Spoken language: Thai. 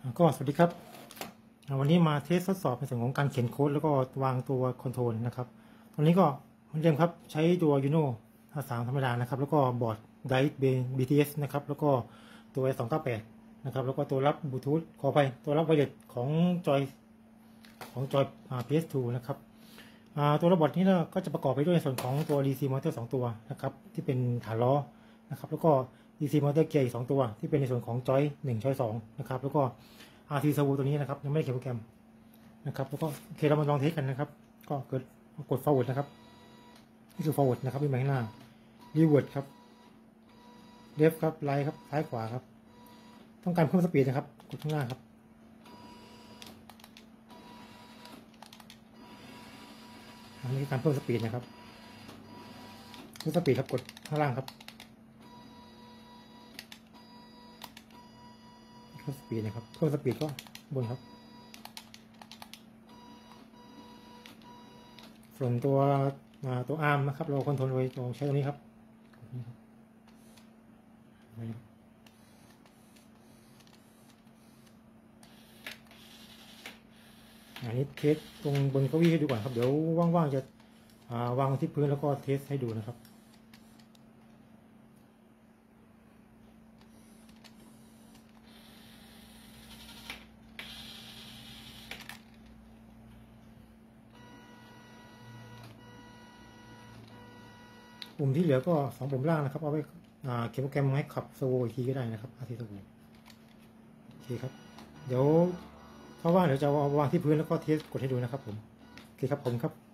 ก็สวัสดีครับวันนี้มาเทสทดสอบในส่วนของการเขียนโค้ดแล้วก็วางตัวคอนโทรลนะครับตอนนี้ก็เหมือนเดิมครับใช้ตัว Uno 3ธรรมดานะครับแล้วก็บอร์ด Drive BTS นะครับแล้วก็ตัว 298นะครับแล้วก็ตัวรับบลูทูธขอไปตัวรับไวเลสของจอยPS2 นะครับตัวระบบนี้ก็จะประกอบไปด้วยในส่วนของตัว DC motor 2 ตัวนะครับที่เป็นฐานล้อนะครับแล้วก็ DC motor เกียร์อีก2ตัวที่เป็นในส่วนของจอย1จอย2นะครับแล้วก็ RC servo ตัวนี้นะครับยังไม่ได้เขียนโปรแกรมนะครับแล้วก็โอเคเรามาลองเทสกันนะครับก็กด forward นะครับนี่คือ forward นะครับที่มาข้างหน้า revert ครับ left ครับ right ครับซ้ายขวาครับต้องการเพิ่มสปีดนะครับกดข้างหน้าครับอันนี้คือการเพิ่มสปีดนะครับเพิ่มสปีดครับกดข้างล่างครับเพิ่มสปีดนะครับเพิ่มสปีดก็บนครับส่วนตัวอาร์มนะครับเราคอนโทรลโดยใช้ตัวนี้ครับอันนี้เทสตรงบนเก้าอี้ให้ดูก่อนครับเดี๋ยวว่างๆจะวางที่พื้นแล้วก็เทสให้ดูนะครับปุ่มที่เหลือก็2ปุ่มล่างนะครับเอาไว้เขียนโปรแกรมให้ขับโซอีกทีก็ได้นะครับRC Servoโอเคครับเดี๋ยวถ้าว่างเดี๋ยวจะวางที่พื้นแล้วก็เทสกดให้ดูนะครับผมโอเคครับผมครับ